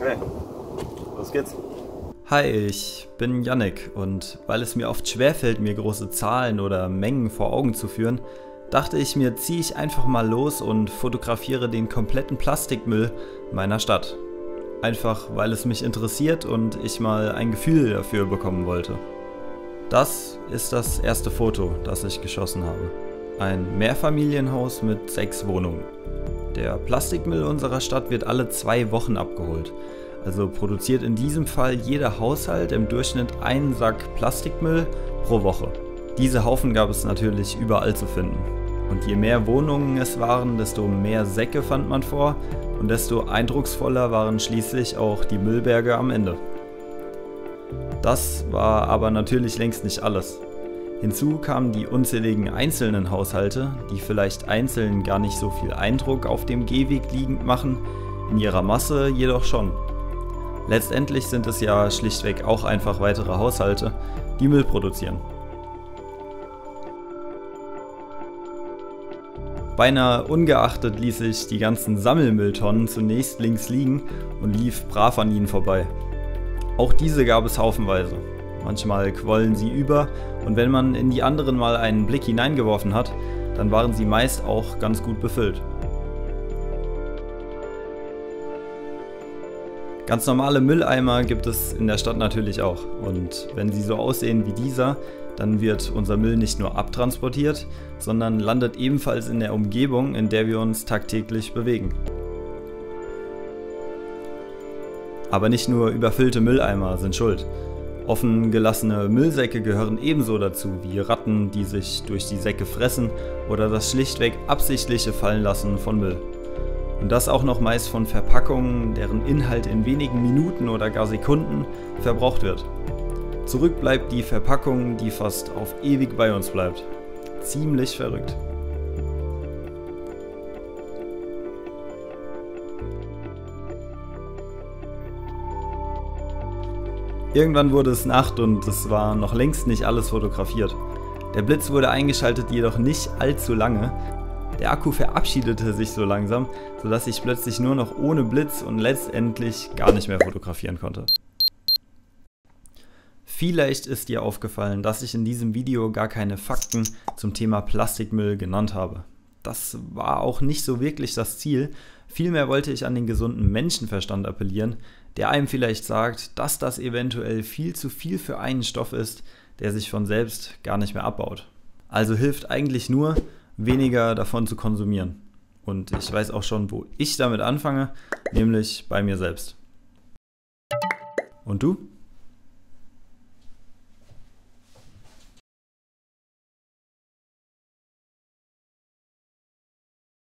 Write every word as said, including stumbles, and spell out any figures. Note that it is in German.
Okay, los geht's. Hi, ich bin Yannick und weil es mir oft schwerfällt, mir große Zahlen oder Mengen vor Augen zu führen, dachte ich mir, ziehe ich einfach mal los und fotografiere den kompletten Plastikmüll meiner Stadt. Einfach weil es mich interessiert und ich mal ein Gefühl dafür bekommen wollte. Das ist das erste Foto, das ich geschossen habe. Ein Mehrfamilienhaus mit sechs Wohnungen. Der Plastikmüll unserer Stadt wird alle zwei Wochen abgeholt. Also produziert in diesem Fall jeder Haushalt im Durchschnitt einen Sack Plastikmüll pro Woche. Diese Haufen gab es natürlich überall zu finden. Und je mehr Wohnungen es waren, desto mehr Säcke fand man vor und desto eindrucksvoller waren schließlich auch die Müllberge am Ende. Das war aber natürlich längst nicht alles. Hinzu kamen die unzähligen einzelnen Haushalte, die vielleicht einzeln gar nicht so viel Eindruck auf dem Gehweg liegend machen, in ihrer Masse jedoch schon. Letztendlich sind es ja schlichtweg auch einfach weitere Haushalte, die Müll produzieren. Beinahe ungeachtet ließ ich die ganzen Sammelmülltonnen zunächst links liegen und lief brav an ihnen vorbei. Auch diese gab es haufenweise. Manchmal quollen sie über und wenn man in die anderen mal einen Blick hineingeworfen hat, dann waren sie meist auch ganz gut befüllt. Ganz normale Mülleimer gibt es in der Stadt natürlich auch und wenn sie so aussehen wie dieser, dann wird unser Müll nicht nur abtransportiert, sondern landet ebenfalls in der Umgebung, in der wir uns tagtäglich bewegen. Aber nicht nur überfüllte Mülleimer sind schuld. Offen gelassene Müllsäcke gehören ebenso dazu wie Ratten, die sich durch die Säcke fressen oder das schlichtweg absichtliche Fallenlassen von Müll. Und das auch noch meist von Verpackungen, deren Inhalt in wenigen Minuten oder gar Sekunden verbraucht wird. Zurück bleibt die Verpackung, die fast auf ewig bei uns bleibt. Ziemlich verrückt. Irgendwann wurde es Nacht und es war noch längst nicht alles fotografiert. Der Blitz wurde eingeschaltet, jedoch nicht allzu lange. Der Akku verabschiedete sich so langsam, sodass ich plötzlich nur noch ohne Blitz und letztendlich gar nicht mehr fotografieren konnte. Vielleicht ist dir aufgefallen, dass ich in diesem Video gar keine Fakten zum Thema Plastikmüll genannt habe. Das war auch nicht so wirklich das Ziel, vielmehr wollte ich an den gesunden Menschenverstand appellieren, der einem vielleicht sagt, dass das eventuell viel zu viel für einen Stoff ist, der sich von selbst gar nicht mehr abbaut. Also hilft eigentlich nur, weniger davon zu konsumieren. Und ich weiß auch schon, wo ich damit anfange, nämlich bei mir selbst. Und du?